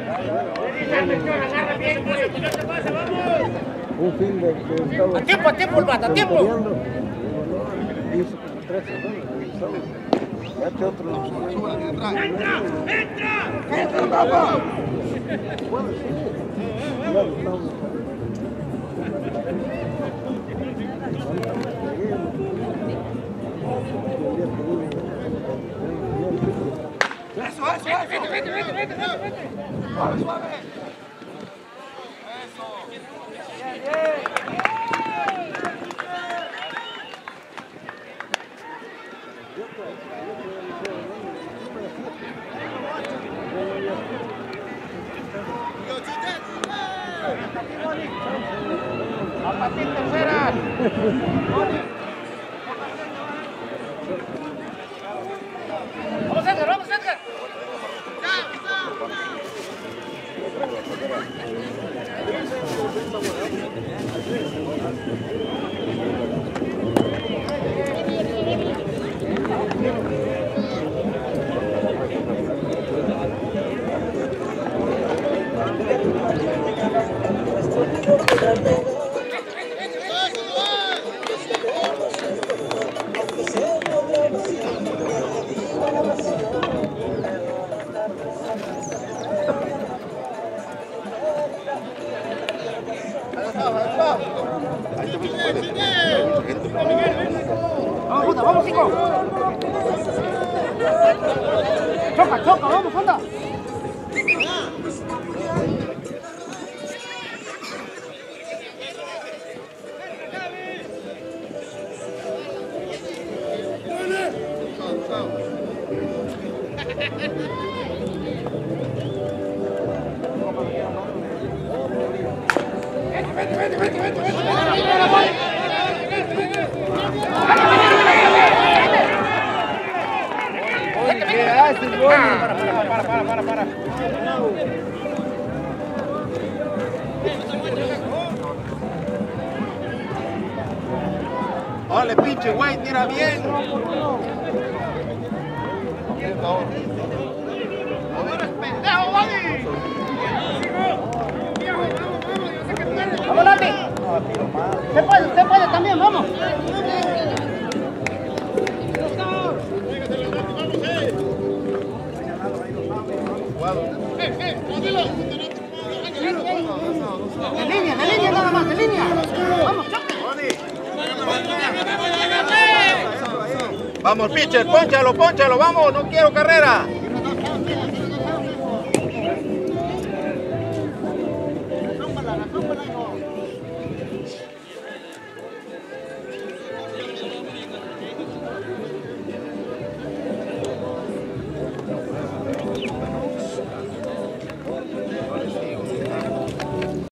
Un fin de estaba... A tiempo, el vato, a tiempo. Hizo como 3 semanas. Ya te otro... ¡Entra, vamos! Bueno, sí. Ya lo estamos... Eso. Vete. Suave. Eso. A partir tercera. Vamos, Edgar. Vamos, hijo. Choca, vamos, anda. Para. Ole, pinche güey, tira bien. ¡Pendejo, Bobby! ¡Vamos, Lati! Usted puede también, vamos. De línea nada más, de línea. Vamos, choque. Vamos, pitcher, pónchalo, vamos, no quiero carrera.